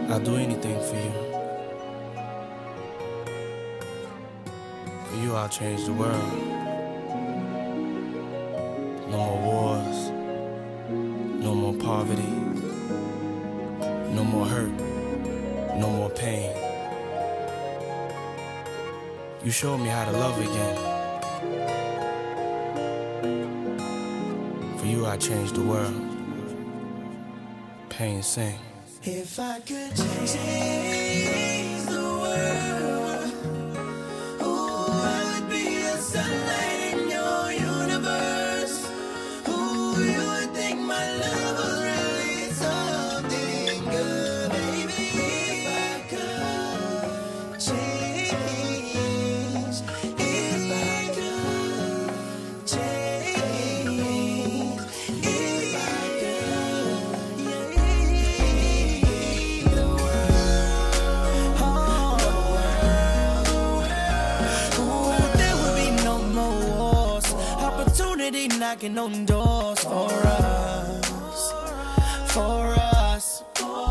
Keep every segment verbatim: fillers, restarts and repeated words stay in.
I'll do anything for you. For you, I'll change the world. No more wars, no more poverty, no more hurt, no more pain. You showed me how to love again. For you, I changed the world. Pain sing. If I could change the world, oh, I would be a sunlight in your universe. Oh, you would think my love was really something good, baby. If I could change, if I could change, if I could, yeah. Knocking on doors for us, for us.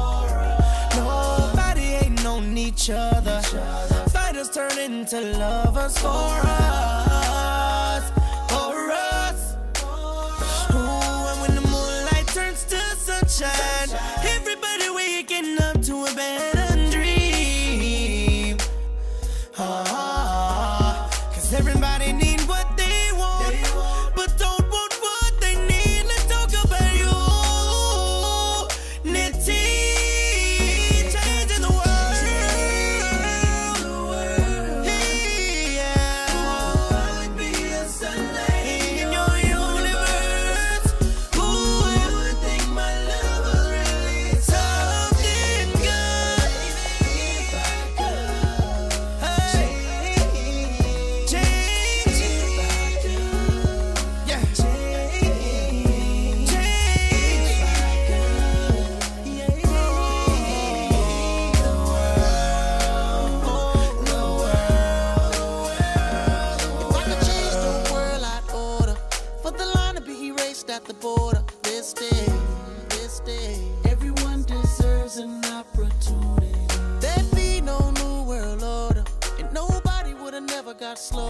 Nobody hating on each other. Fighters turn into lovers for us, for us. Ooh, and when the moonlight turns to sunshine, everybody waking up to a better dream. Ah, cause everybody needs what they want, but don't at the border this day, this day. Everyone deserves an opportunity. There'd be no new world order, and nobody would have never got slow.